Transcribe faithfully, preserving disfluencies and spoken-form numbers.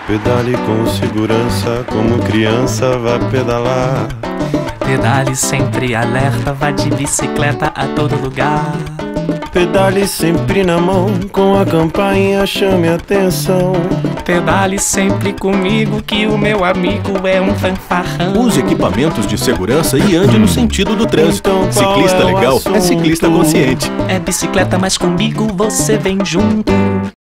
Pedale com segurança, como criança vá pedalar. Pedale sempre alerta, vá de bicicleta a todo lugar. Pedale sempre na mão, com a campainha chame atenção. Pedale sempre comigo, que o meu amigo é um fanfarrão. Use equipamentos de segurança e ande no sentido do trânsito. Então, Ciclista qual é o legal é assunto? ciclista consciente. É bicicleta, mas comigo você vem junto.